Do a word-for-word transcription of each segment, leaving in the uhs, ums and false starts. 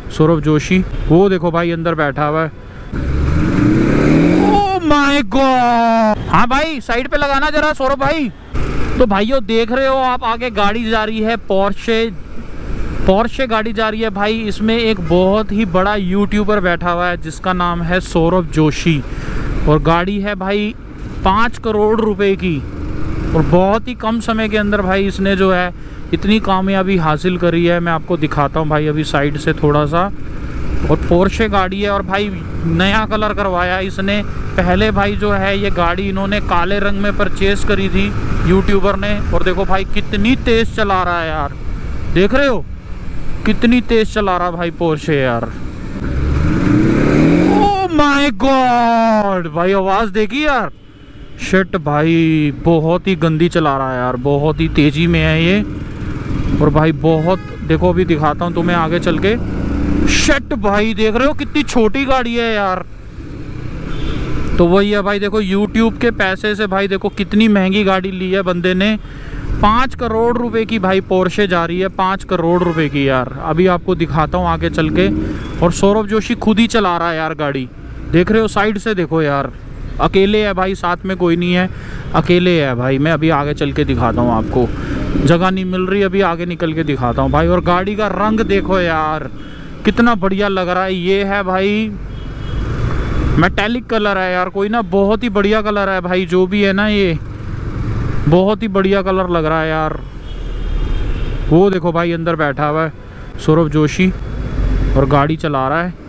सौरभ जोशी। वो देखो भाई अंदर बैठा हुआ है। Oh my god. हाँ भाई साइड पे लगाना जरा सौरभ भाई। तो भाइयों देख रहे हो आप, आगे गाड़ी जा रही है पोर्शे पोर्शे गाड़ी जा रही है भाई। इसमें एक बहुत ही बड़ा यूट्यूबर बैठा हुआ है जिसका नाम है सौरभ जोशी, और गाड़ी है भाई पाँच करोड़ रुपए की, और बहुत ही कम समय के अंदर भाई इसने जो है इतनी कामयाबी हासिल करी है। मैं आपको दिखाता हूँ भाई अभी साइड से थोड़ा सा। और पोर्शे गाड़ी है और भाई नया कलर करवाया इसने। पहले भाई जो है ये गाड़ी इन्होंने काले रंग में परचेज करी थी यूट्यूबर ने, और देखो भाई कितनी तेज चला रहा है यार, देख रहे हो कितनी तेज चला रहा भाई पोर्शे यार। ओह माय गॉड भाई आवाज देखी यार, शिट भाई बहुत ही गंदी चला रहा है यार, बहुत ही तेजी में है ये। और भाई बहुत देखो अभी दिखाता हूँ तुम्हें आगे चल के। शिट भाई देख रहे हो कितनी छोटी गाड़ी है यार। तो वही है भाई, देखो यूट्यूब के पैसे से भाई देखो कितनी महंगी गाड़ी ली है बंदे ने। पाँच करोड़ रुपए की भाई पोर्शे जा रही है, पाँच करोड़ रुपए की यार। अभी आपको दिखाता हूँ आगे चल के। और सौरभ जोशी खुद ही चला रहा है यार गाड़ी, देख रहे हो साइड से देखो यार। अकेले है भाई, साथ में कोई नहीं है, अकेले है भाई। मैं अभी आगे चल के दिखाता हूँ आपको, जगह नहीं मिल रही, अभी आगे निकल के दिखाता हूँ भाई। और गाड़ी का रंग देखो यार कितना बढ़िया लग रहा है। ये है भाई मेटालिक कलर है यार, कोई ना बहुत ही बढ़िया कलर है भाई, जो भी है ना ये बहुत ही बढ़िया कलर लग रहा है यार। वो देखो भाई अंदर बैठा हुआ है सौरभ जोशी और गाड़ी चला रहा है,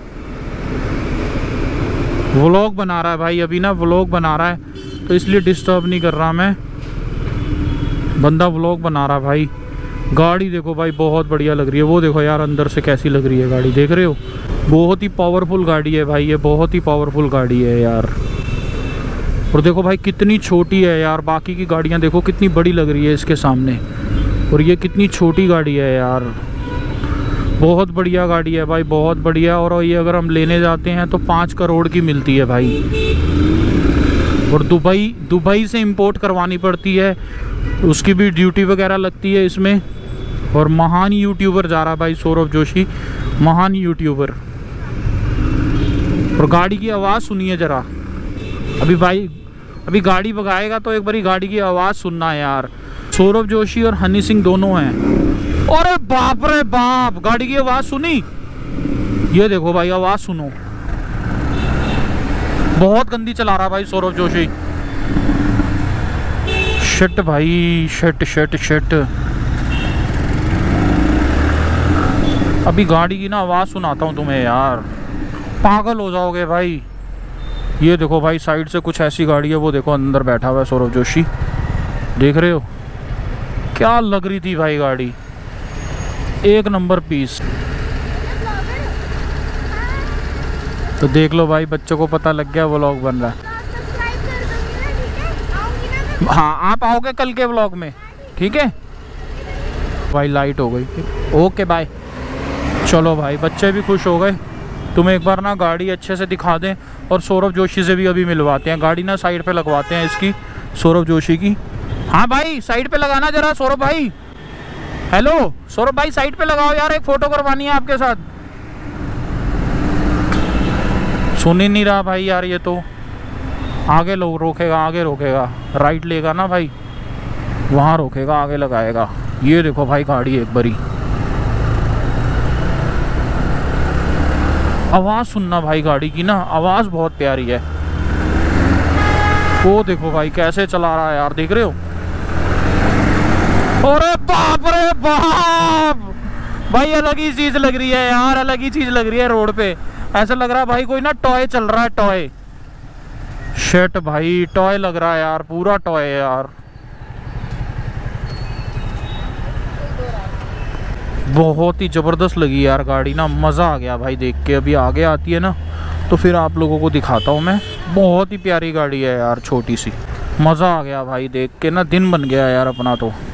व्लॉग बना रहा है भाई। अभी ना व्लॉग बना रहा है तो इसलिए डिस्टर्ब नहीं कर रहा मैं, बंदा व्लॉग बना रहा भाई। गाड़ी देखो भाई बहुत बढ़िया लग रही है। वो देखो यार अंदर से कैसी लग रही है गाड़ी, देख रहे हो बहुत ही पावरफुल गाड़ी है भाई, ये बहुत ही पावरफुल गाड़ी है यार। और देखो भाई कितनी छोटी है यार, बाकी की गाड़ियाँ देखो कितनी बड़ी लग रही है इसके सामने, और ये कितनी छोटी गाड़ी है यार। बहुत बढ़िया गाड़ी है भाई, बहुत बढ़िया। और ये अगर हम लेने जाते हैं तो पाँच करोड़ की मिलती है भाई, और दुबई दुबई से इंपोर्ट करवानी पड़ती है, उसकी भी ड्यूटी वगैरह लगती है इसमें। और महान यूट्यूबर जा रहा है भाई सौरभ जोशी, महान यूट्यूबर। और गाड़ी की आवाज़ सुनिए ज़रा अभी भाई, अभी गाड़ी भगाएगा तो एक बारी गाड़ी की आवाज़ सुनना यार। सौरभ जोशी और हनी सिंह दोनों हैं। अरे बाप रे बाप, गाड़ी की आवाज़ सुनी, ये देखो भाई आवाज़ सुनो, बहुत गंदी चला रहा भाई सौरभ जोशी। शिट भाई शिट शिट शिट। अभी गाड़ी की ना आवाज़ सुनाता हूँ तुम्हें यार, पागल हो जाओगे भाई। ये देखो भाई साइड से कुछ ऐसी गाड़ी है, वो देखो अंदर बैठा हुआ है सौरभ जोशी, देख रहे हो क्या लग रही थी भाई गाड़ी, एक नंबर पीस। तो देख लो भाई बच्चों को पता लग गया व्लॉग बन रहा है। हाँ आप आओगे कल के व्लॉग में, ठीक है भाई। लाइट हो गई, ओके बाय। चलो भाई बच्चे भी खुश हो गए। तुम्हें एक बार ना गाड़ी अच्छे से दिखा दें, और सौरभ जोशी से भी अभी मिलवाते हैं। गाड़ी ना साइड पे लगवाते हैं इसकी, सौरभ जोशी की। हाँ भाई साइड पे लगाना जरा सौरभ भाई। हेलो सौरभ भाई साइड पे लगाओ यार, एक फ़ोटो करवानी है आपके साथ। सुन ही नहीं रहा भाई यार, ये तो आगे लो रोकेगा, आगे रोकेगा, राइट लेगा ना भाई, वहाँ रोकेगा, आगे लगाएगा। ये देखो भाई गाड़ी एक बारी, आवाज़ सुनना भाई गाड़ी की ना, आवाज़ बहुत प्यारी है। वो देखो भाई कैसे चला रहा है यार, देख रहे हो। अरे बाप रे बाप भाई, अलग ही चीज़ लग रही है यार, अलग ही चीज़ लग रही है रोड पे। ऐसा लग रहा है भाई कोई ना टॉय चल रहा है, टॉय। शिट भाई टॉय लग रहा है यार, पूरा टॉय है यार। बहुत ही ज़बरदस्त लगी यार गाड़ी ना, मज़ा आ गया भाई देख के। अभी आगे आती है ना तो फिर आप लोगों को दिखाता हूँ मैं। बहुत ही प्यारी गाड़ी है यार, छोटी सी, मज़ा आ गया भाई देख के ना, दिन बन गया यार अपना तो।